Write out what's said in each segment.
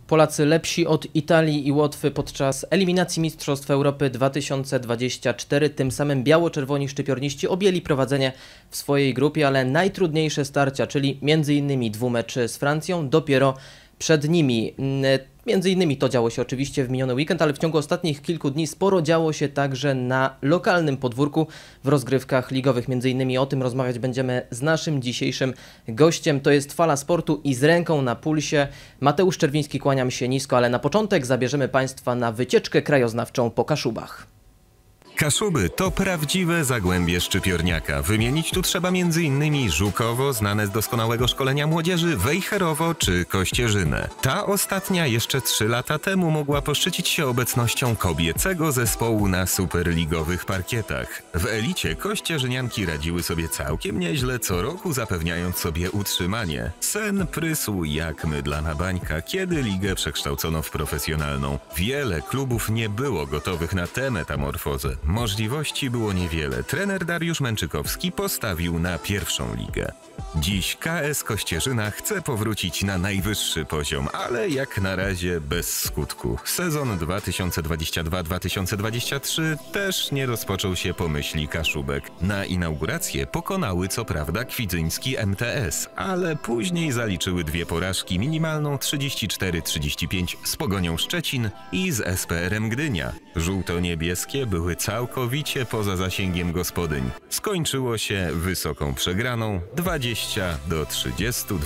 Polacy lepsi od Italii i Łotwy podczas eliminacji Mistrzostw Europy 2024. Tym samym biało-czerwoni szczypiorniści objęli prowadzenie w swojej grupie, ale najtrudniejsze starcia, czyli m.in. dwumecz z Francją, dopiero przed nimi. Między innymi to działo się oczywiście w miniony weekend, ale w ciągu ostatnich kilku dni sporo działo się także na lokalnym podwórku w rozgrywkach ligowych. Między innymi o tym rozmawiać będziemy z naszym dzisiejszym gościem. To jest Fala Sportu i z ręką na pulsie Mateusz Czerwiński, kłaniam się nisko, ale na początek zabierzemy Państwa na wycieczkę krajoznawczą po Kaszubach. Kaszuby to prawdziwe zagłębie szczypiorniaka. Wymienić tu trzeba m.in. Żukowo, znane z doskonałego szkolenia młodzieży, Wejherowo czy Kościerzynę. Ta ostatnia jeszcze 3 lata temu mogła poszczycić się obecnością kobiecego zespołu na superligowych parkietach. W elicie kościerzynianki radziły sobie całkiem nieźle, co roku zapewniając sobie utrzymanie. Sen prysł jak mydla na bańka, kiedy ligę przekształcono w profesjonalną. Wiele klubów nie było gotowych na tę metamorfozę. Możliwości było niewiele. Trener Dariusz Męczykowski postawił na pierwszą ligę. Dziś KS Kościerzyna chce powrócić na najwyższy poziom, ale jak na razie bez skutku. Sezon 2022-2023 też nie rozpoczął się po myśli Kaszubek. Na inaugurację pokonały co prawda kwidzyński MTS, ale później zaliczyły 2 porażki, minimalną 34-35 z Pogonią Szczecin i z SPR-em Gdynia. Żółto-niebieskie były całkowicie poza zasięgiem gospodyń. Skończyło się wysoką przegraną 20-32.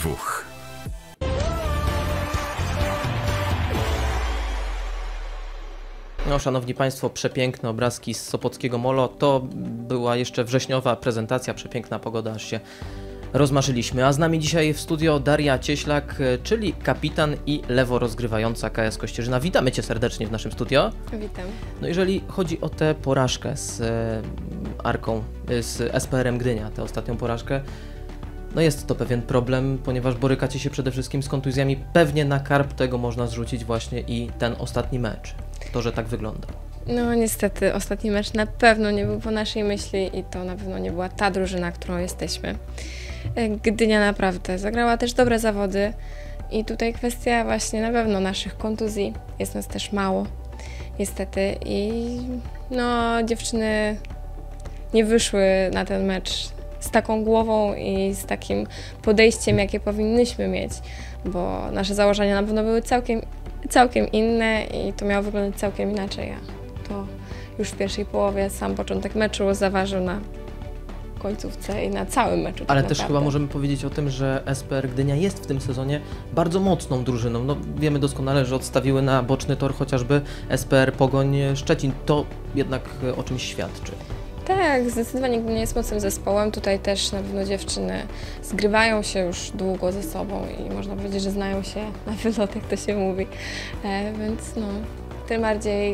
No, szanowni Państwo, przepiękne obrazki z Sopockiego Molo. To była jeszcze wrześniowa prezentacja, przepiękna pogoda, aż się rozmarzyliśmy. A z nami dzisiaj w studio Daria Cieślak, czyli kapitan i lewo rozgrywająca KS Kościerzyna. Witamy Cię serdecznie w naszym studio. Witam. No jeżeli chodzi o tę porażkę z Arką, z SPR-em Gdynia, tę ostatnią porażkę, no jest to pewien problem, ponieważ borykacie się przede wszystkim z kontuzjami. Pewnie na karb tego można zrzucić właśnie i ten ostatni mecz. To, że tak wygląda. No niestety ostatni mecz na pewno nie był po naszej myśli i to na pewno nie była ta drużyna, którą jesteśmy. Gdynia naprawdę zagrała też dobre zawody i tutaj kwestia właśnie na pewno naszych kontuzji. Jest nas też mało niestety i no dziewczyny nie wyszły na ten mecz z taką głową i z takim podejściem, jakie powinnyśmy mieć, bo nasze założenia na pewno były całkiem inne i to miało wyglądać całkiem inaczej. To już w pierwszej połowie sam początek meczu zaważył na końcówce i na całym meczu. Ale też chyba możemy powiedzieć o tym, że SPR Gdynia jest w tym sezonie bardzo mocną drużyną. No, wiemy doskonale, że odstawiły na boczny tor chociażby SPR Pogoń Szczecin. To jednak o czymś świadczy. Tak, zdecydowanie Gdynia jest mocnym zespołem. Tutaj też na pewno dziewczyny zgrywają się już długo ze sobą i można powiedzieć, że znają się na wylot, jak to się mówi. Więc no, tym bardziej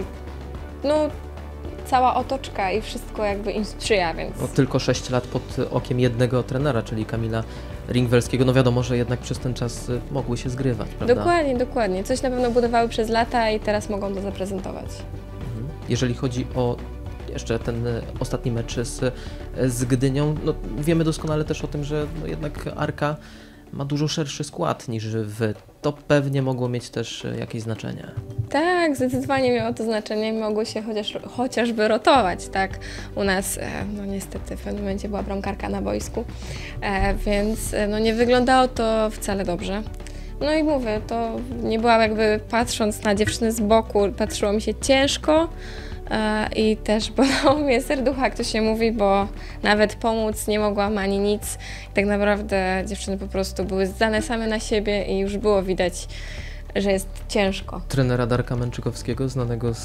cała otoczka i wszystko jakby im sprzyja, więc... No, tylko 6 lat pod okiem jednego trenera, czyli Kamila Ringwelskiego. No wiadomo, że jednak przez ten czas mogły się zgrywać, prawda? Dokładnie. Coś na pewno budowały przez lata i teraz mogą to zaprezentować. Jeżeli chodzi o jeszcze ten ostatni mecz z Gdynią, no wiemy doskonale też o tym, że no jednak Arka ma dużo szerszy skład niż Wy. To pewnie mogło mieć też jakieś znaczenie. Tak, zdecydowanie miało to znaczenie. Mogło się chociażby rotować, tak? U nas, no niestety w pewnym momencie była bramkarka na boisku, więc no nie wyglądało to wcale dobrze. No i mówię, to nie byłam jakby patrząc na dziewczyny z boku, patrzyło mi się ciężko, i też bolało mnie serducho, jak to się mówi, bo nawet pomóc nie mogłam ani nic. I tak naprawdę dziewczyny po prostu były zdane same na siebie i już było widać, że jest ciężko. Trenera Darka Męczykowskiego, znanego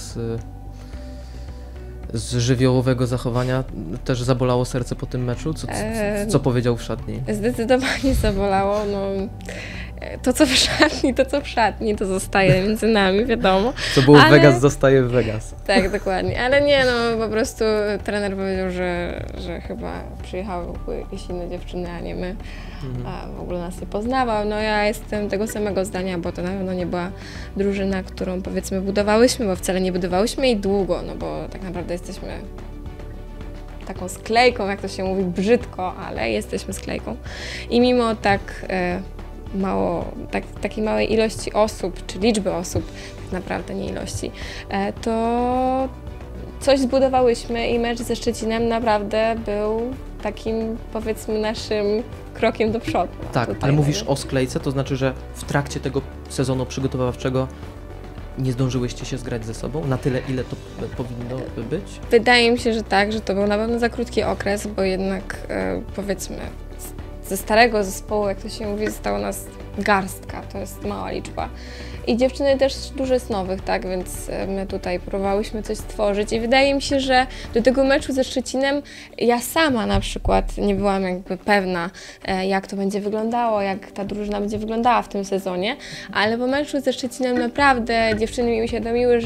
z żywiołowego zachowania, też zabolało serce po tym meczu? Co powiedział w szatni? Zdecydowanie zabolało. No, to co w szatni, to zostaje między nami, wiadomo. Co było w Vegas, zostaje w Vegas. Tak, dokładnie. Ale nie, no po prostu trener powiedział, że chyba przyjechały jakieś inne dziewczyny, a nie my. A w ogóle nas nie poznawał. No ja jestem tego samego zdania, bo to na pewno nie była drużyna, którą powiedzmy budowałyśmy, bo wcale nie budowałyśmy jej długo, no bo tak naprawdę jesteśmy taką sklejką, jak to się mówi, brzydko, ale jesteśmy sklejką. I mimo tak takiej małej ilości osób, czy liczby osób, tak naprawdę nie ilości, to coś zbudowałyśmy i mecz ze Szczecinem naprawdę był takim, powiedzmy, naszym krokiem do przodu. Tak, ale mówisz o sklejce, to znaczy, że w trakcie tego sezonu przygotowawczego nie zdążyłyście się zgrać ze sobą na tyle, ile to powinno być? Wydaje mi się, że tak, że to był na pewno za krótki okres, bo jednak powiedzmy ze starego zespołu, jak to się mówi, została nas garstka, to jest mała liczba. I dziewczyny też dużo z nowych, tak, więc my tutaj próbowałyśmy coś stworzyć i wydaje mi się, że do tego meczu ze Szczecinem ja sama na przykład nie byłam jakby pewna, jak to będzie wyglądało, jak ta drużyna będzie wyglądała w tym sezonie, ale po meczu ze Szczecinem naprawdę dziewczyny mi uświadomiły,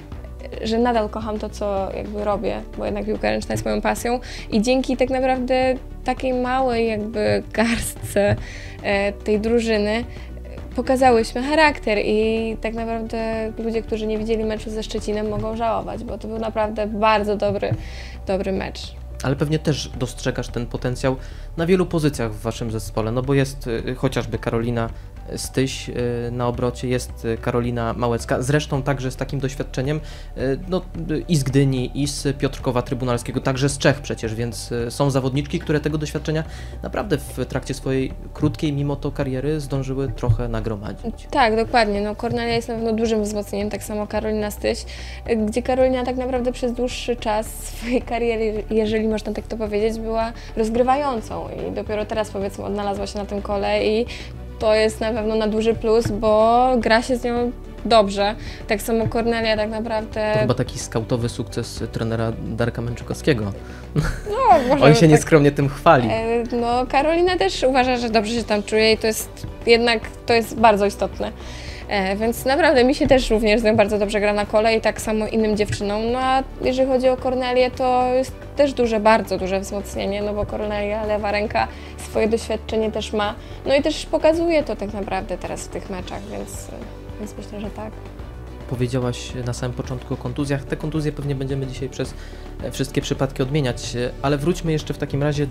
że nadal kocham to, co jakby robię, bo jednak piłka ręczna jest moją pasją i dzięki tak naprawdę takiej małej jakby garstce tej drużyny pokazałyśmy charakter i tak naprawdę ludzie, którzy nie widzieli meczu ze Szczecinem, mogą żałować, bo to był naprawdę bardzo dobry mecz. Ale pewnie też dostrzegasz ten potencjał na wielu pozycjach w waszym zespole, no bo jest chociażby Karolina Styś na obrocie, jest Karolina Małecka, zresztą także z takim doświadczeniem no, i z Gdyni, i z Piotrkowa Trybunalskiego, także z Czech przecież, więc są zawodniczki, które tego doświadczenia naprawdę w trakcie swojej krótkiej mimo to kariery zdążyły trochę nagromadzić. Tak, dokładnie. No, Kornelia jest na pewno dużym wzmocnieniem, tak samo Karolina Styś, gdzie Karolina tak naprawdę przez dłuższy czas swojej kariery, jeżeli można tak to powiedzieć, była rozgrywającą i dopiero teraz powiedzmy odnalazła się na tym kole i to jest na pewno na duży plus, bo gra się z nią dobrze. Tak samo Kornelia tak naprawdę... To chyba taki skautowy sukces trenera Darka Męczykowskiego. No, może on się nieskromnie tym chwali. No, Karolina też uważa, że dobrze się tam czuje i to jest jednak bardzo istotne. Więc naprawdę mi się też również z nią bardzo dobrze gra na kole i tak samo innym dziewczynom. No a jeżeli chodzi o Kornelię, to jest też bardzo duże wzmocnienie, no bo Kornelia, lewa ręka, swoje doświadczenie też ma. No i też pokazuje to tak naprawdę teraz w tych meczach, więc myślę, że tak. Powiedziałaś na samym początku o kontuzjach. Te kontuzje pewnie będziemy dzisiaj przez wszystkie przypadki odmieniać, ale wróćmy jeszcze w takim razie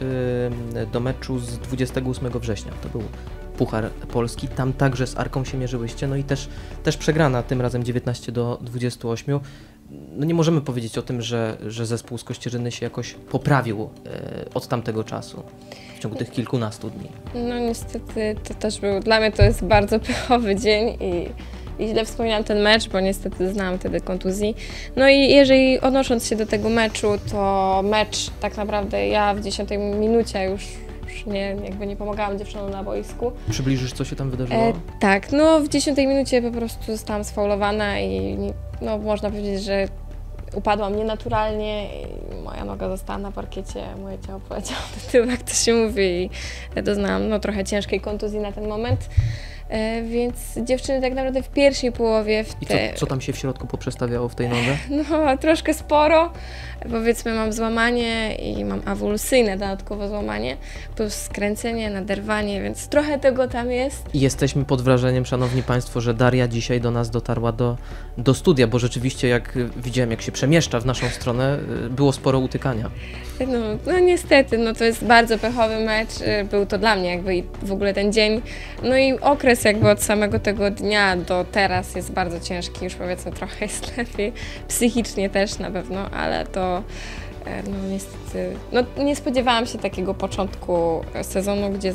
do meczu z 28 września. To był Puchar Polski, tam także z Arką się mierzyłyście, no i też przegrana, tym razem 19-28. No nie możemy powiedzieć o tym, że zespół z Kościerzyny się jakoś poprawił od tamtego czasu, w ciągu tych kilkunastu dni. No niestety to też był, dla mnie to jest bardzo pechowy dzień i źle wspominam ten mecz, bo niestety znałam wtedy kontuzji. No i jeżeli odnosząc się do tego meczu, to mecz tak naprawdę ja w 10 minucie już nie pomagałam dziewczynom na boisku. Przybliżysz, co się tam wydarzyło? Tak, no w 10 minucie po prostu zostałam sfaulowana i no, można powiedzieć, że upadłam nienaturalnie i moja noga została na parkiecie, moje ciało poleciało do tyłu, jak to się mówi i doznałam no, trochę ciężkiej kontuzji na ten moment. Więc dziewczyny tak naprawdę w pierwszej połowie... I co tam się w środku poprzestawiało w tej nodze? No troszkę sporo. Powiedzmy mam złamanie i mam awulsyjne dodatkowo złamanie, plus skręcenie, naderwanie, więc trochę tego tam jest. I jesteśmy pod wrażeniem, szanowni państwo, że Daria dzisiaj do nas dotarła do studia, bo rzeczywiście jak widziałem, jak się przemieszcza w naszą stronę, było sporo utykania. No niestety, no to jest bardzo pechowy mecz, był to dla mnie jakby w ogóle ten dzień, no i okres jakby od samego tego dnia do teraz jest bardzo ciężki, już powiedzmy trochę jest lepiej, psychicznie też na pewno, ale to no niestety, no nie spodziewałam się takiego początku sezonu, gdzie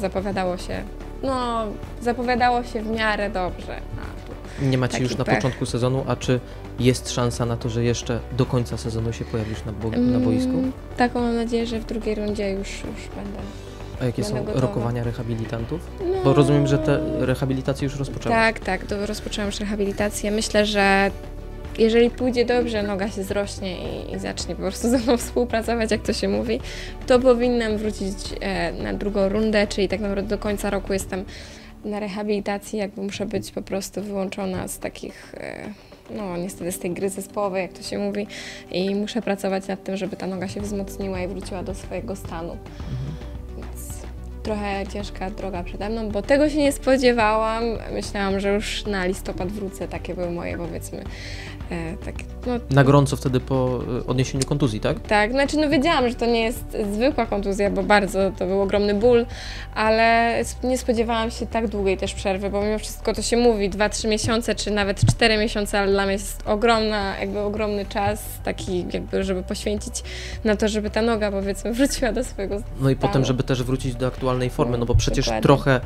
zapowiadało się w miarę dobrze. Nie macie już na początku sezonu, a czy jest szansa na to, że jeszcze do końca sezonu się pojawisz na boisku? Taką mam nadzieję, że w drugiej rundzie już będę. A jakie są gotowa. rokowania rehabilitantów? No, bo rozumiem, że te rehabilitacje już rozpoczęłaś. Tak, rozpoczęłam już rehabilitację. Myślę, że jeżeli pójdzie dobrze, noga się zrośnie i zacznie po prostu ze mną współpracować, jak to się mówi, to powinnam wrócić na drugą rundę, czyli tak naprawdę do końca roku jestem na rehabilitacji, jakby muszę być po prostu wyłączona z takich, no niestety z tej gry zespołowej, jak to się mówi, i muszę pracować nad tym, żeby ta noga się wzmocniła i wróciła do swojego stanu. Więc trochę ciężka droga przede mną, bo tego się nie spodziewałam. Myślałam, że już na listopad wrócę, takie były moje, powiedzmy, takie No, Na gorąco wtedy po odniesieniu kontuzji, tak? tak, znaczy no wiedziałam, że to nie jest zwykła kontuzja, bo bardzo to był ogromny ból, ale nie spodziewałam się tak długiej też przerwy, bo mimo wszystko to się mówi 2-3 miesiące, czy nawet 4 miesiące, ale dla mnie jest ogromny czas, taki jakby, żeby poświęcić na to, żeby ta noga, powiedzmy, wróciła do swojego stanu. No i potem, żeby też wrócić do aktualnej formy, no bo przecież Dokładnie. trochę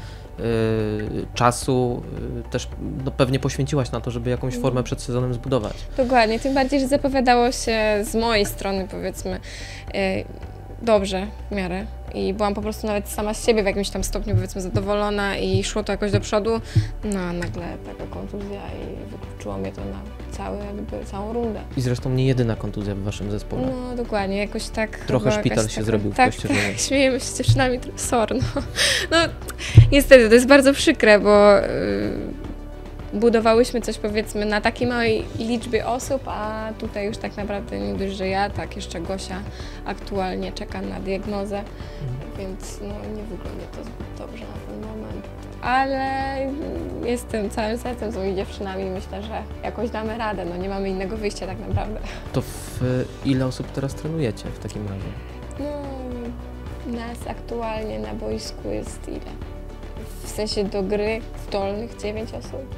czasu też no, pewnie poświęciłaś na to, żeby jakąś formę przed sezonem zbudować. Dokładnie, tym bardziej, że zapowiadało się z mojej strony, powiedzmy, dobrze w miarę i byłam po prostu nawet sama z siebie w jakimś tam stopniu, powiedzmy, zadowolona i szło to jakoś do przodu, no a nagle taka kontuzja i wykluczyło mnie to na całą rundę. I zresztą nie jedyna kontuzja w waszym zespole. No dokładnie, jakoś tak. Trochę chyba szpital jakaś się taka- zrobił w tak, Kościerzynie. tak, śmiejemy się z dziewczynami, sorry, no. No niestety, to jest bardzo przykre, bo budowałyśmy coś, powiedzmy, na takiej małej liczbie osób, a tutaj już tak naprawdę nie dość, że ja, tak jeszcze Gosia aktualnie czeka na diagnozę, więc no nie wygląda to zbyt dobrze na ten moment. Ale jestem całym sercem z moimi dziewczynami i myślę, że jakoś damy radę, no nie mamy innego wyjścia tak naprawdę. To w ile osób teraz trenujecie w takim razie? No, nas aktualnie na boisku jest ile? W sensie do gry zdolnych 9 osób.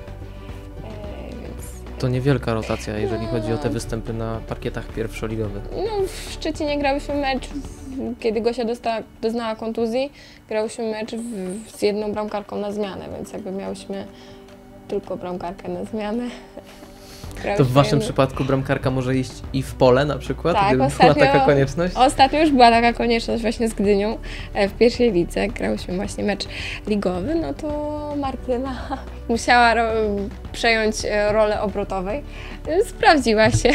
Więc To niewielka rotacja, jeżeli No. chodzi o te występy na parkietach pierwszoligowych. no, w Szczecinie grałyśmy mecz, kiedy Gosia doznała kontuzji, grałyśmy mecz z jedną bramkarką na zmianę, więc jakby miałyśmy tylko bramkarkę na zmianę. To w Grałyśmy waszym jedną- przypadku bramkarka może iść i w pole na przykład, Tak, gdyby była ostatnio- taka konieczność? Ostatnio już była taka konieczność właśnie z Gdynią w pierwszej lidze. Grałyśmy właśnie mecz ligowy, no to Martyna musiała przejąć rolę obrotowej. Sprawdziła się,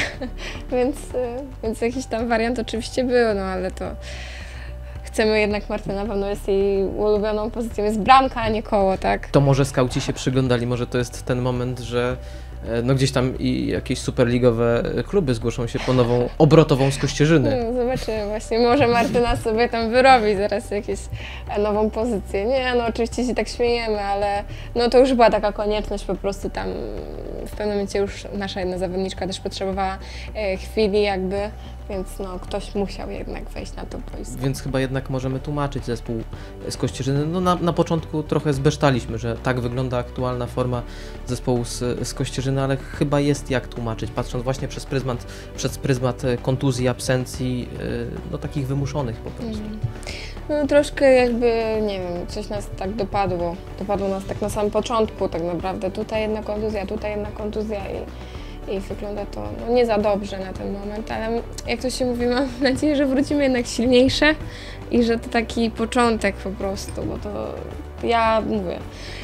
więc jakiś tam wariant oczywiście był, no ale to chcemy jednak, Martyna na pewno jest jej ulubioną pozycją, jest bramka, a nie koło, tak? To może skauci się przyglądali, może to jest ten moment, że no gdzieś tam i jakieś superligowe kluby zgłoszą się po nową obrotową z Kościerzyny. No, zobaczymy właśnie, może Martyna sobie tam wyrobi zaraz jakąś nową pozycję. Nie, no oczywiście się tak śmiejemy, ale no to już była taka konieczność, po prostu tam w pewnym momencie już nasza jedna zawodniczka też potrzebowała chwili jakby, więc no ktoś musiał jednak wejść na to boisko. Więc chyba jednak możemy tłumaczyć zespół z Kościerzyny. No na początku trochę zbesztaliśmy, że tak wygląda aktualna forma zespołu z Kościerzyny, ale chyba jest jak tłumaczyć, patrząc właśnie przez pryzmat kontuzji, absencji, no takich wymuszonych po prostu. No troszkę jakby, nie wiem, coś nas tak dopadło. Dopadło nas tak na samym początku tak naprawdę. Tutaj jedna kontuzja i wygląda to no, nie za dobrze na ten moment, ale jak to się mówi, mam nadzieję, że wrócimy jednak silniejsze i że to taki początek po prostu, bo to ja mówię,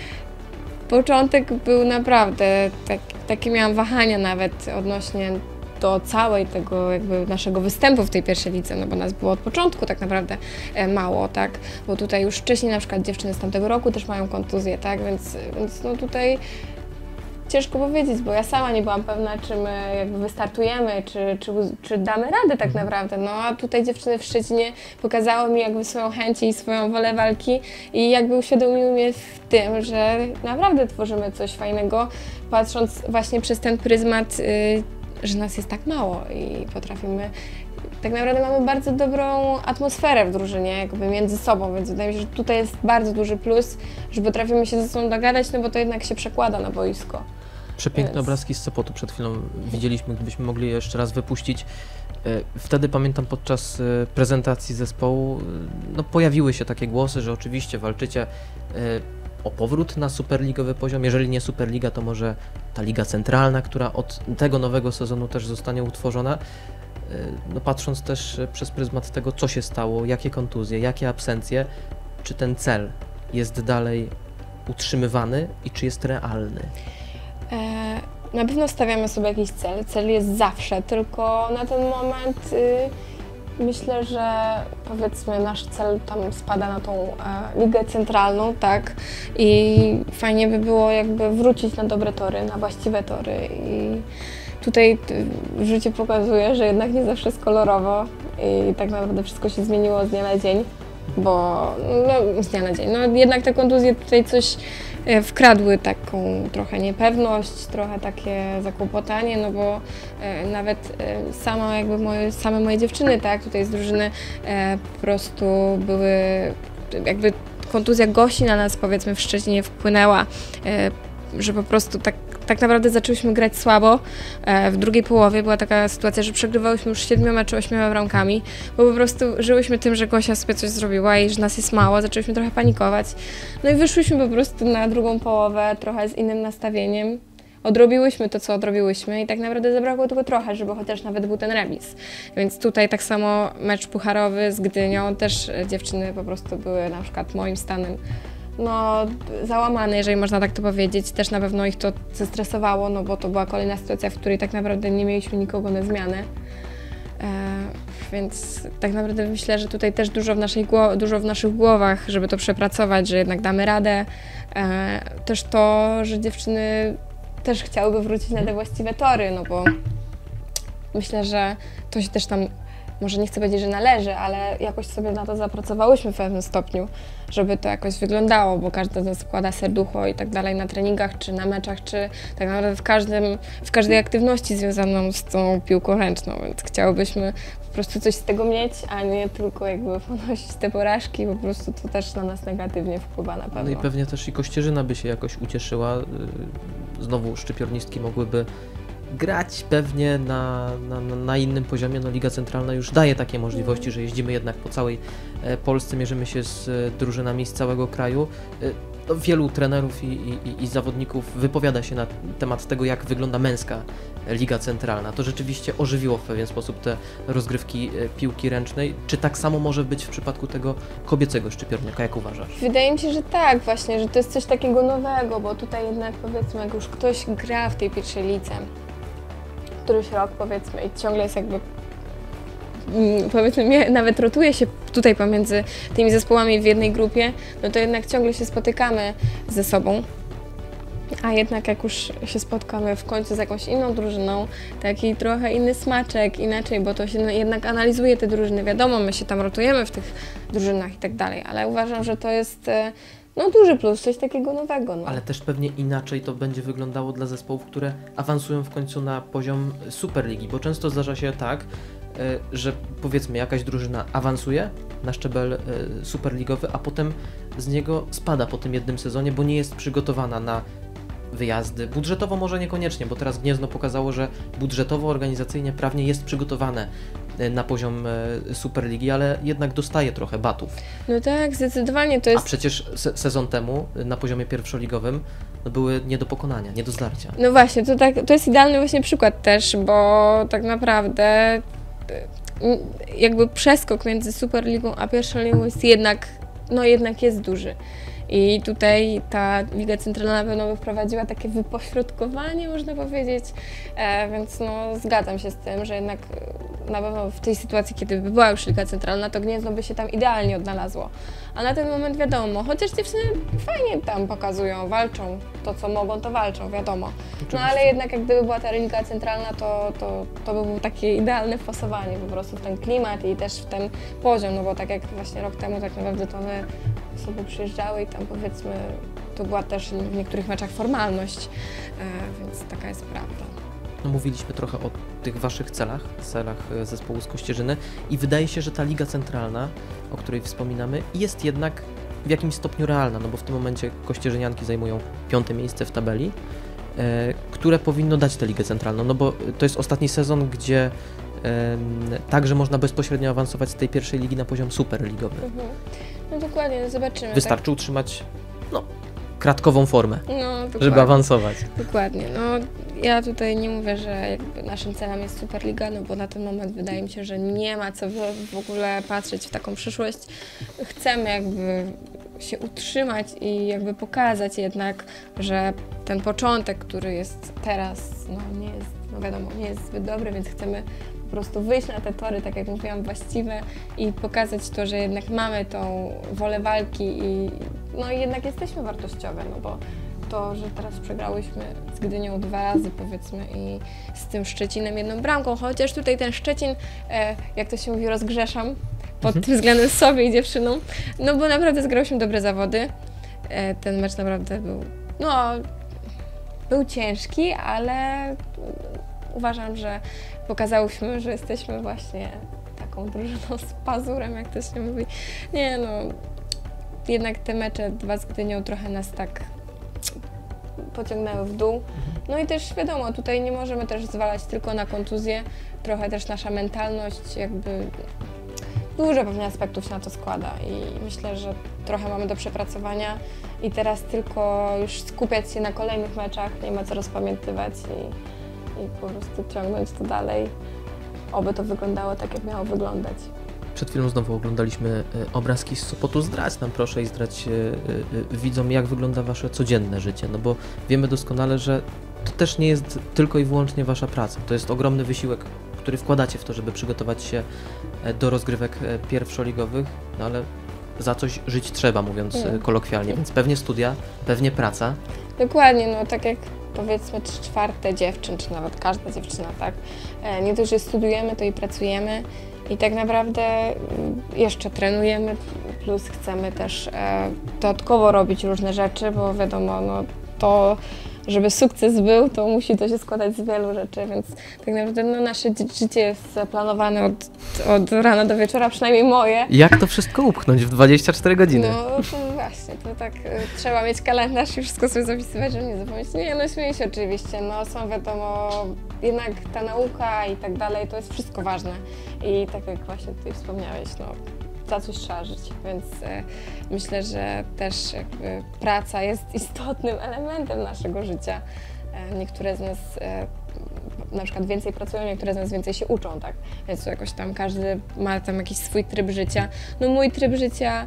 początek był naprawdę, takie miałam wahania nawet odnośnie do całej tego jakby naszego występu w tej pierwszej lidze, no bo nas było od początku tak naprawdę mało, tak, bo tutaj już wcześniej na przykład dziewczyny z tamtego roku też mają kontuzję, tak, więc no tutaj ciężko powiedzieć, bo ja sama nie byłam pewna, czy my jakby wystartujemy, czy damy radę tak naprawdę. No a tutaj dziewczyny w Szczecinie pokazały mi jakby swoją chęć i swoją wolę walki i jakby uświadomiły mnie w tym, że naprawdę tworzymy coś fajnego, patrząc właśnie przez ten pryzmat, że nas jest tak mało i potrafimy. Tak naprawdę mamy bardzo dobrą atmosferę w drużynie, jakby między sobą, więc wydaje mi się, że tutaj jest bardzo duży plus, że potrafimy się ze sobą dogadać, no bo to jednak się przekłada na boisko. Przepiękne Więc- obrazki z Sopotu przed chwilą widzieliśmy, gdybyśmy mogli je jeszcze raz wypuścić. Wtedy pamiętam podczas prezentacji zespołu, no pojawiły się takie głosy, że oczywiście walczycie o powrót na superligowy poziom. Jeżeli nie Superliga, to może ta Liga Centralna, która od tego nowego sezonu też zostanie utworzona. No patrząc też przez pryzmat tego, co się stało, jakie kontuzje, jakie absencje, czy ten cel jest dalej utrzymywany i czy jest realny? Na pewno stawiamy sobie jakiś cel. Cel jest zawsze, tylko na ten moment myślę, że powiedzmy nasz cel tam spada na tą ligę centralną, tak? I fajnie by było jakby wrócić na dobre tory, na właściwe tory. I tutaj życie pokazuje, że jednak nie zawsze jest kolorowo i tak naprawdę wszystko się zmieniło z dnia na dzień. bo no, z dnia na dzień. No, jednak te kontuzje tutaj coś wkradły taką trochę niepewność, trochę takie zakłopotanie, no bo nawet same moje dziewczyny, tak, tutaj z drużyny po prostu były jakby kontuzja Gosi na nas, powiedzmy, w Szczecinie wpłynęła, że po prostu tak naprawdę zaczęłyśmy grać słabo. W drugiej połowie była taka sytuacja, że przegrywałyśmy już 7 czy 8 bramkami, bo po prostu żyłyśmy tym, że Gosia sobie coś zrobiła i że nas jest mało, zaczęliśmy trochę panikować. No i wyszłyśmy po prostu na drugą połowę trochę z innym nastawieniem. Odrobiłyśmy to, co odrobiłyśmy i tak naprawdę zabrakło tylko trochę, żeby chociaż nawet był ten remis. Więc tutaj tak samo mecz pucharowy z Gdynią, też dziewczyny po prostu były na przykład moim stanem no, załamane, jeżeli można tak to powiedzieć. Też na pewno ich to zestresowało, no bo to była kolejna sytuacja, w której tak naprawdę nie mieliśmy nikogo na zmianę. Więc tak naprawdę myślę, że tutaj też dużo w naszych głowach, żeby to przepracować, że jednak damy radę. Też to, że dziewczyny też chciałyby wrócić na te właściwe tory, no bo myślę, że to się też tam, może nie chcę powiedzieć, że należy, ale jakoś sobie na to zapracowałyśmy w pewnym stopniu, żeby to jakoś wyglądało, bo każda z nas wkłada serducho i tak dalej na treningach, czy na meczach, czy tak naprawdę w każdej aktywności związaną z tą piłką ręczną, więc chciałybyśmy po prostu coś z tego mieć, a nie tylko jakby ponosić te porażki, po prostu to też na nas negatywnie wpływa na pewno. No i pewnie też i Kościerzyna by się jakoś ucieszyła, znowu szczypiornistki mogłyby grać pewnie na innym poziomie. No, Liga Centralna już daje takie możliwości, że jeździmy jednak po całej Polsce, mierzymy się z drużynami z całego kraju. No, wielu trenerów i zawodników wypowiada się na temat tego, jak wygląda męska Liga Centralna. To rzeczywiście ożywiło w pewien sposób te rozgrywki piłki ręcznej. Czy tak samo może być w przypadku tego kobiecego szczypiorniaka, jak uważasz? Wydaje mi się, że tak właśnie, że to jest coś takiego nowego, bo tutaj jednak powiedzmy, jak już ktoś gra w tej pierwszej lidze, któryś rok powiedzmy i ciągle jest jakby, powiedzmy, nawet rotuje się tutaj pomiędzy tymi zespołami w jednej grupie, no to jednak ciągle się spotykamy ze sobą. A jednak jak już się spotkamy w końcu z jakąś inną drużyną, taki trochę inny smaczek, inaczej, bo to się jednak analizuje te drużyny. Wiadomo, my się tam rotujemy w tych drużynach i tak dalej, ale uważam, że to jest no, duży plus, coś takiego nowego. No. Ale też pewnie inaczej to będzie wyglądało dla zespołów, które awansują w końcu na poziom Superligi, bo często zdarza się tak, że powiedzmy jakaś drużyna awansuje na szczebel superligowy, a potem z niego spada po tym jednym sezonie, bo nie jest przygotowana na wyjazdy. Budżetowo może niekoniecznie, bo teraz Gniezno pokazało, że budżetowo, organizacyjnie, prawnie jest przygotowane na poziom Superligi, ale jednak dostaje trochę batów. No tak, zdecydowanie to jest... A przecież sezon temu na poziomie pierwszoligowym no, były nie do pokonania, nie do zdarcia. No właśnie, to jest idealny właśnie przykład też, bo tak naprawdę jakby przeskok między Superligą a pierwszą ligą jest jednak jest duży. I tutaj ta Liga Centralna na pewno by wprowadziła takie wypośrodkowanie, można powiedzieć, więc no, zgadzam się z tym, że jednak na pewno w tej sytuacji, kiedy by była już Liga Centralna, to Gniezno by się tam idealnie odnalazło. A na ten moment wiadomo, chociaż dziewczyny fajnie tam pokazują, walczą, to co mogą, to walczą, wiadomo. No ale jednak jak gdyby była ta Liga Centralna, to by było takie idealne wpasowanie po prostu w ten klimat i też w ten poziom, no bo tak jak właśnie rok temu tak naprawdę to one osoby przyjeżdżały i tam powiedzmy to była też w niektórych meczach formalność, więc taka jest prawda. No, mówiliśmy trochę o tych waszych celach zespołu z Kościerzyny i wydaje się, że ta Liga Centralna, o której wspominamy, jest jednak w jakimś stopniu realna, no bo w tym momencie kościerzynianki zajmują 5. miejsce w tabeli, które powinno dać tę Ligę Centralną, no bo to jest ostatni sezon, gdzie także można bezpośrednio awansować z tej pierwszej ligi na poziom superligowy. No dokładnie, no zobaczymy. Wystarczy tak utrzymać kratkową formę, dokładnie, żeby awansować. Dokładnie. No, ja tutaj nie mówię, że jakby naszym celem jest Superliga, no bo na ten moment wydaje mi się, że nie ma co w ogóle patrzeć w taką przyszłość. Chcemy jakby się utrzymać i jakby pokazać jednak, że ten początek, który jest teraz, no nie jest, no wiadomo, nie jest zbyt dobry, więc chcemy po prostu wyjść na te tory, tak jak mówiłam, właściwe i pokazać to, że jednak mamy tą wolę walki i no i jednak jesteśmy wartościowe, no bo to, że teraz przegrałyśmy z Gdynią 2 razy powiedzmy i z tym Szczecinem 1 bramką, chociaż tutaj ten Szczecin, jak to się mówi, rozgrzeszam, pod tym względem sobie i dziewczynom, no bo naprawdę zgrałyśmy dobre zawody. Ten mecz naprawdę był ciężki, ale uważam, że pokazałyśmy, że jesteśmy właśnie taką drużyną z pazurem, jak to się mówi. Nie no, jednak te mecze 2 z Gdynią trochę nas tak pociągnęły w dół. No i też wiadomo, tutaj nie możemy też zwalać tylko na kontuzję, trochę też nasza mentalność, jakby dużo pewnie aspektów się na to składa i myślę, że trochę mamy do przepracowania i teraz tylko już skupiać się na kolejnych meczach, nie ma co rozpamiętywać i po prostu ciągnąć to dalej, oby to wyglądało tak, jak miało wyglądać. Przed chwilą znowu oglądaliśmy obrazki z Sopotu. Zdradź nam proszę i zdradź widzom, jak wygląda wasze codzienne życie, no bo wiemy doskonale, że to też nie jest tylko i wyłącznie wasza praca. To jest ogromny wysiłek, który wkładacie w to, żeby przygotować się do rozgrywek pierwszoligowych, no ale za coś żyć trzeba, mówiąc kolokwialnie, więc pewnie studia, pewnie praca. Dokładnie, no tak jak powiedzmy 3/4 dziewczyn, czy nawet każda dziewczyna, tak? Nie dość, że studiujemy, to i pracujemy i tak naprawdę jeszcze trenujemy, plus chcemy też dodatkowo robić różne rzeczy, bo wiadomo, no to żeby sukces był, to musi to się składać z wielu rzeczy, więc tak naprawdę no, nasze życie jest planowane od rana do wieczora, przynajmniej moje. Jak to wszystko upchnąć w 24 godziny? No to właśnie, to tak trzeba mieć kalendarz i wszystko sobie zapisywać, żeby nie zapomnieć. Nie, no śmieję się oczywiście, no są wiadomo, jednak ta nauka i tak dalej, to jest wszystko ważne i tak jak właśnie tutaj wspomniałeś, no za coś trzeba żyć, więc myślę, że też jakby praca jest istotnym elementem naszego życia. Niektóre z nas na przykład więcej pracują, niektóre z nas więcej się uczą, tak? Więc jakoś tam każdy ma tam jakiś swój tryb życia. No mój tryb życia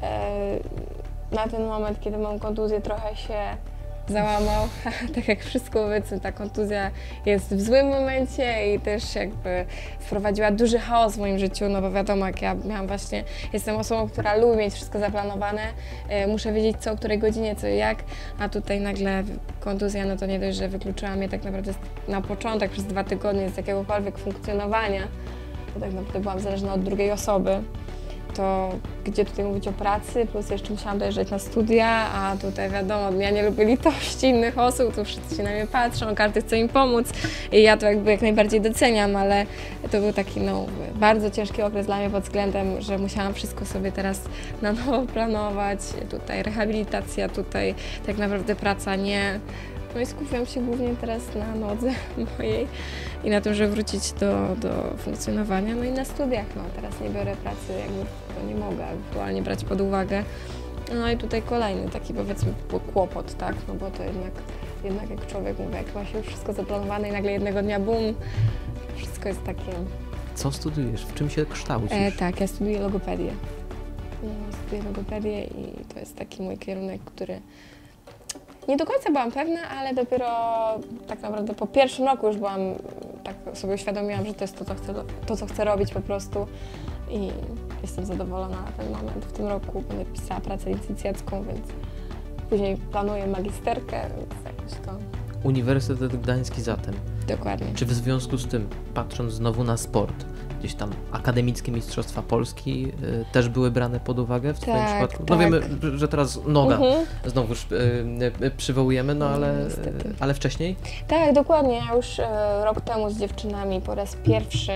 na ten moment, kiedy mam kontuzję, trochę się załamał, tak jak wszystko powiedzmy, ta kontuzja jest w złym momencie i też jakby wprowadziła duży chaos w moim życiu, no bo wiadomo, jak ja miałam właśnie, jestem osobą, która lubi mieć wszystko zaplanowane, muszę wiedzieć co, o której godzinie, co i jak, a tutaj nagle kontuzja, no to nie dość, że wykluczyła mnie tak naprawdę na początek przez 2 tygodnie z jakiegokolwiek funkcjonowania, bo tak naprawdę byłam zależna od drugiej osoby. To gdzie tutaj mówić o pracy, plus jeszcze musiałam dojeżdżać na studia, a tutaj wiadomo, ja nie lubię litości innych osób, tu wszyscy się na mnie patrzą, każdy chce im pomóc i ja to jakby jak najbardziej doceniam, ale to był taki no, bardzo ciężki okres dla mnie pod względem, że musiałam wszystko sobie teraz na nowo planować, tutaj rehabilitacja, tutaj tak naprawdę praca nie. No i skupiam się głównie teraz na nodze mojej i na tym, żeby wrócić do funkcjonowania. No i na studiach, no teraz nie biorę pracy, jakby to nie mogę aktualnie brać pod uwagę. No i tutaj kolejny taki powiedzmy kłopot, tak, no bo to jednak jak człowiek mówi, jak ma się już wszystko zaplanowane i nagle jednego dnia bum, wszystko jest takie... Co studiujesz? W czym się kształcisz? Tak, ja studiuję logopedię. Studiuję logopedię i to jest taki mój kierunek, który nie do końca byłam pewna, ale dopiero tak naprawdę po pierwszym roku już byłam, tak sobie uświadomiłam, że to jest to, co chcę robić po prostu i jestem zadowolona na ten moment. W tym roku będę pisała pracę licencjacką, więc później planuję magisterkę, więc jakoś to... Uniwersytet Gdański zatem. Dokładnie. Czy w związku z tym, patrząc znowu na sport, gdzieś tam akademickie mistrzostwa Polski też były brane pod uwagę w Twoim przypadku? No wiemy, że teraz noga znowuż przywołujemy, no ale wcześniej? Tak, dokładnie. Ja już rok temu z dziewczynami po raz pierwszy,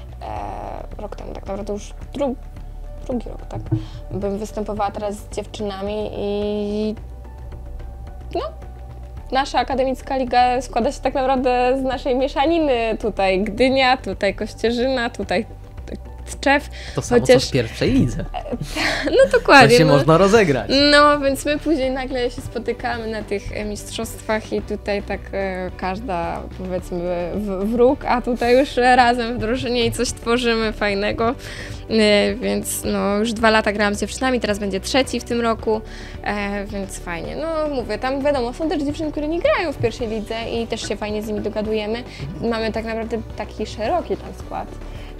rok temu tak naprawdę już drugi rok, tak, bym występowała teraz z dziewczynami i no, nasza akademicka liga składa się tak naprawdę z naszej mieszaniny. Tutaj Gdynia, tutaj Kościerzyna, tutaj Tczew. To samo co w pierwszej lidze. No dokładnie. To się można rozegrać. No więc my później nagle się spotykamy na tych mistrzostwach i tutaj tak każda powiedzmy wróg, a tutaj już razem w drużynie i coś tworzymy fajnego. Więc no już 2 lata grałam z dziewczynami, teraz będzie 3 w tym roku, więc fajnie. No mówię, tam wiadomo, są też dziewczyny, które nie grają w pierwszej lidze i też się fajnie z nimi dogadujemy. Mamy tak naprawdę taki szeroki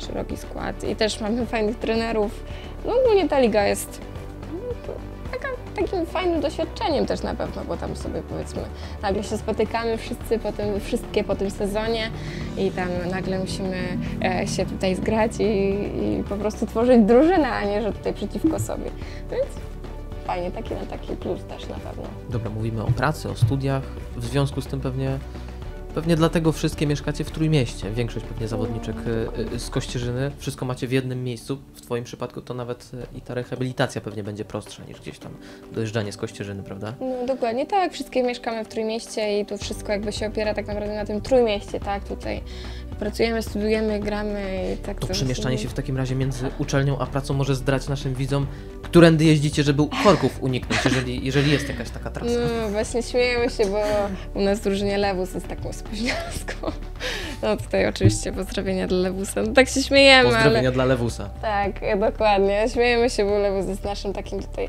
skład i też mamy fajnych trenerów. No ogólnie ta liga jest taka takim fajnym doświadczeniem też na pewno, bo tam sobie powiedzmy nagle się spotykamy wszystkie po tym sezonie i tam nagle musimy się tutaj zgrać i po prostu tworzyć drużynę, a nie, że tutaj przeciwko sobie. Więc fajnie, taki plus też na pewno. Dobra, mówimy o pracy, o studiach, w związku z tym pewnie dlatego wszystkie mieszkacie w Trójmieście. Większość pewnie zawodniczek z Kościerzyny. Wszystko macie w jednym miejscu. W Twoim przypadku to nawet i ta rehabilitacja pewnie będzie prostsza niż gdzieś tam dojeżdżanie z Kościerzyny, prawda? No dokładnie tak, wszystkie mieszkamy w Trójmieście i tu wszystko jakby się opiera tak naprawdę na tym Trójmieście, tak? Tutaj pracujemy, studiujemy, gramy i tak To to przemieszczanie się w takim razie między uczelnią a pracą może zdrać naszym widzom, którędy jeździcie, żeby korków uniknąć, jeżeli jest jakaś taka trasa. No właśnie śmiejemy się, bo u nas w drużynie Lewus jest taką spóźnialską. No tutaj oczywiście pozdrowienia dla Lewusa. No tak się śmiejemy, Pozdrowienia ale... dla Lewusa. Tak, dokładnie. Śmiejemy się, bo Lewus jest naszym takim tutaj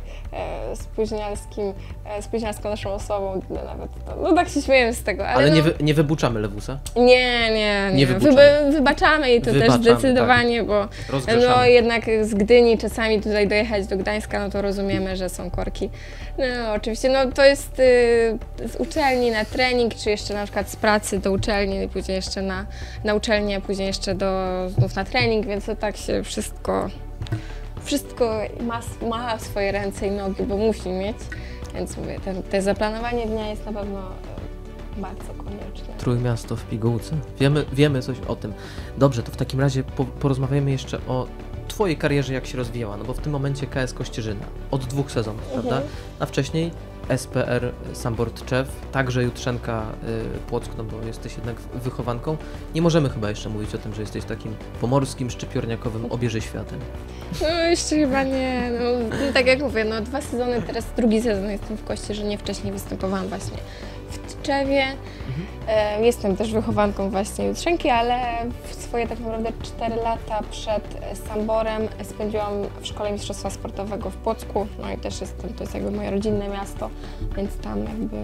spóźnialską naszą osobą. Nawet no tak się śmiejemy z tego, ale no... nie wybuczamy Lewusa? Nie. Wybaczamy jej to też zdecydowanie, tak. Bo no jednak z Gdyni czasami tutaj dojechać do Gdańska, no to rozumiemy, że są korki. No oczywiście, no to jest z uczelni na trening, czy jeszcze na przykład z pracy do uczelni, później jeszcze na uczelnię, później jeszcze znów na trening, więc to tak się wszystko ma swoje ręce i nogi, bo musi mieć, więc mówię, te zaplanowanie dnia jest na pewno bardzo konieczne. Trójmiasto w pigułce. Wiemy coś o tym. Dobrze, to w takim razie porozmawiamy jeszcze o Twojej karierze, jak się rozwijała, no bo w tym momencie KS Kościerzyna od 2 sezonów, prawda? A wcześniej SPR Sambor Tczew, także Jutrzenka Płock, no bo jesteś jednak wychowanką. Nie możemy chyba jeszcze mówić o tym, że jesteś takim pomorskim, szczypiorniakowym obieżyświatem. No jeszcze chyba nie, no tak jak mówię, no 2 sezony, teraz drugi sezon jestem w Kościerzynie, wcześniej występowałam właśnie w Tczewie. Jestem też wychowanką właśnie Jutrzenki, ale swoje tak naprawdę 4 lata przed Samborem spędziłam w Szkole Mistrzostwa Sportowego w Płocku, no i też to jest jakby moje rodzinne miasto, więc tam jakby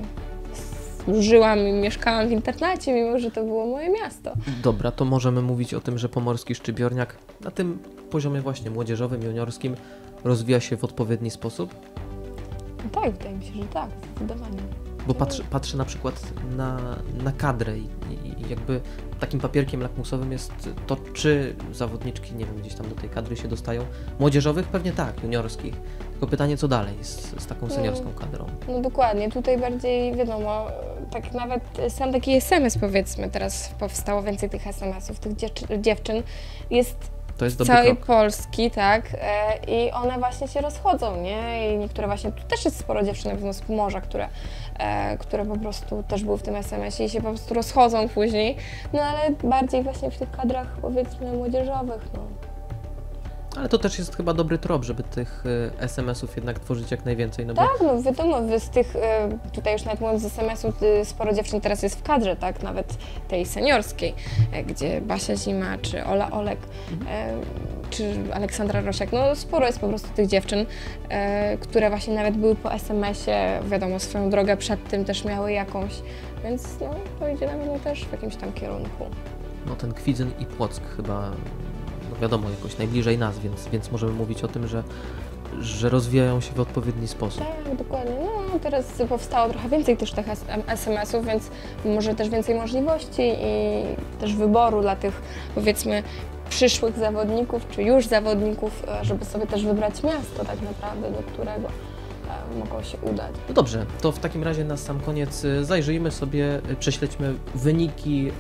żyłam i mieszkałam w internacie, mimo że to było moje miasto. Dobra, to możemy mówić o tym, że pomorski szczypiorniak na tym poziomie właśnie młodzieżowym, juniorskim rozwija się w odpowiedni sposób? No tak, wydaje mi się, że tak, zdecydowanie. Bo patrzę na przykład na kadrę i jakby takim papierkiem lakmusowym jest to, czy zawodniczki, nie wiem, gdzieś tam do tej kadry się dostają. Młodzieżowych pewnie tak, juniorskich. Tylko pytanie, co dalej z taką seniorską kadrą? No dokładnie, tutaj bardziej wiadomo, tak nawet sam taki SMS powiedzmy, teraz powstało więcej tych SMS-ów, tych dziewczyn jest z całej Polski, tak, i one właśnie się rozchodzą, nie, i niektóre właśnie, tu też jest sporo dziewczyn z Pomorza, które po prostu też były w tym SMS-ie i się po prostu rozchodzą później, no ale bardziej właśnie w tych kadrach powiedzmy młodzieżowych, no. Ale to też jest chyba dobry trop, żeby tych SMS-ów jednak tworzyć jak najwięcej. No tak, no wiadomo, z tych, tutaj już nawet mówiąc z SMS-ów, sporo dziewczyn teraz jest w kadrze, tak, nawet tej seniorskiej, gdzie Basia Zima, czy Ola Olek, czy Aleksandra Rosiak, no sporo jest po prostu tych dziewczyn, które właśnie nawet były po SMS-ie, wiadomo, swoją drogę przed tym też miały jakąś, więc no to idzie na pewno też w jakimś tam kierunku. No ten Kwidzyn i Płock chyba, no wiadomo, jakoś najbliżej nas, więc możemy mówić o tym, że rozwijają się w odpowiedni sposób. Tak, dokładnie. No teraz powstało trochę więcej też tych SMS-ów, więc może też więcej możliwości i też wyboru dla tych, powiedzmy, przyszłych zawodników, czy już zawodników, żeby sobie też wybrać miasto tak naprawdę, do którego mogą się udać. No dobrze, to w takim razie na sam koniec zajrzyjmy sobie, prześledźmy wyniki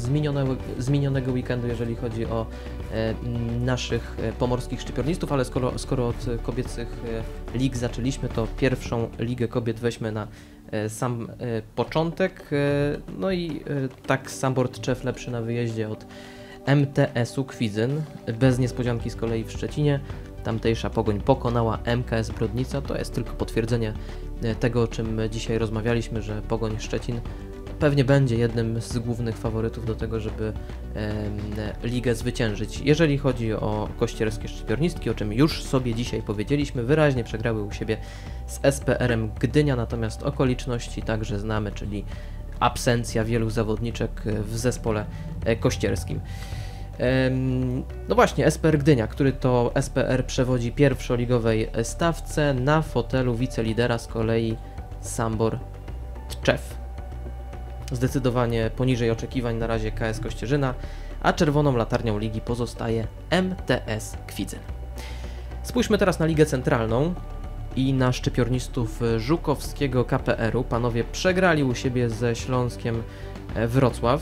z minionego weekendu, jeżeli chodzi o naszych pomorskich szczypiornistów, ale skoro od kobiecych lig zaczęliśmy, to pierwszą ligę kobiet weźmy na sam początek. No i tak Sambor Tczew lepszy na wyjeździe od MTS-u Kwidzyn, bez niespodzianki z kolei w Szczecinie. Tamtejsza Pogoń pokonała MKS Brodnica. To jest tylko potwierdzenie tego, o czym dzisiaj rozmawialiśmy, że Pogoń Szczecin pewnie będzie jednym z głównych faworytów do tego, żeby ligę zwyciężyć. Jeżeli chodzi o kościerskie szczypiornistki, o czym już sobie dzisiaj powiedzieliśmy, wyraźnie przegrały u siebie z SPR-em Gdynia, natomiast okoliczności także znamy, czyli absencja wielu zawodniczek w zespole kościerskim. No właśnie, SPR Gdynia, który to SPR przewodzi pierwszoligowej stawce, na fotelu wicelidera z kolei Sambor Tczew. Zdecydowanie poniżej oczekiwań na razie KS Kościerzyna, a czerwoną latarnią ligi pozostaje MTS Kwidzyn. Spójrzmy teraz na Ligę Centralną i na szczypiornistów żukowskiego KPR-u. Panowie przegrali u siebie ze Śląskiem Wrocław.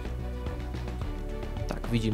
Tak, widzimy,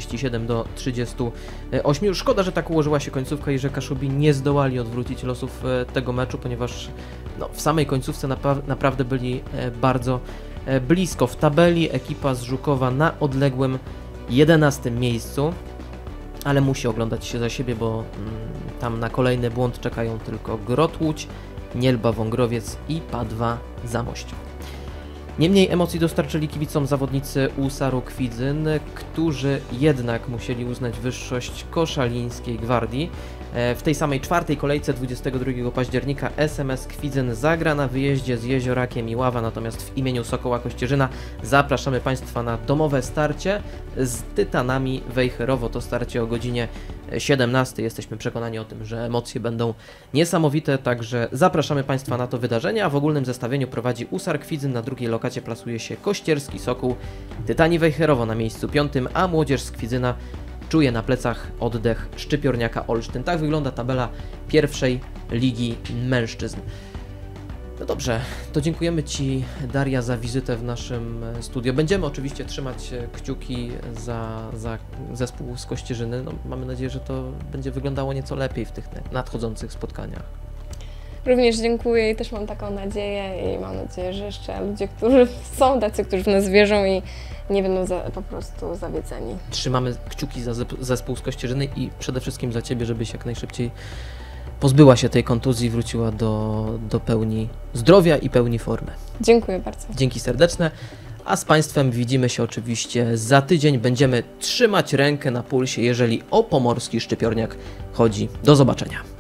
37-38. Szkoda, że tak ułożyła się końcówka i że Kaszubi nie zdołali odwrócić losów tego meczu, ponieważ no, w samej końcówce naprawdę byli bardzo blisko. W tabeli ekipa z Żukowa na odległym 11. miejscu, ale musi oglądać się za siebie, bo tam na kolejny błąd czekają tylko Grot Łódź, Nielba Wągrowiec i Padwa Zamość. Niemniej emocji dostarczyli kibicom zawodnicy USAR-u Kwidzyn, którzy jednak musieli uznać wyższość koszalińskiej gwardii. W tej samej czwartej kolejce 22 października SMS Kwidzyn zagra na wyjeździe z Jeziorakiem Iława, natomiast w imieniu Sokoła Kościerzyna zapraszamy Państwa na domowe starcie z Tytanami Wejherowo. To starcie o godzinie 17. Jesteśmy przekonani o tym, że emocje będą niesamowite, także zapraszamy Państwa na to wydarzenie, a w ogólnym zestawieniu prowadzi USAR Kwidzyn, na drugiej lokacie plasuje się Kościerski Sokół, Tytani Wejherowo na miejscu 5, a Młodzież z Kwidzyna czuje na plecach oddech Szczypiorniaka Olsztyn. Tak wygląda tabela pierwszej ligi mężczyzn. No dobrze, to dziękujemy Ci, Daria, za wizytę w naszym studio. Będziemy oczywiście trzymać kciuki za zespół z Kościerzyny. No, mamy nadzieję, że to będzie wyglądało nieco lepiej w tych nadchodzących spotkaniach. Również dziękuję i też mam taką nadzieję i mam nadzieję, że jeszcze ludzie, którzy są tacy, którzy w nas wierzą i nie będą po prostu zawiedzeni. Trzymamy kciuki za zespół z Kościerzyny i przede wszystkim za Ciebie, żebyś jak najszybciej pozbyła się tej kontuzji i wróciła do pełni zdrowia i pełni formy. Dziękuję bardzo. Dzięki serdeczne. A z Państwem widzimy się oczywiście za tydzień. Będziemy trzymać rękę na pulsie, jeżeli o pomorski Szczypiorniak chodzi. Do zobaczenia.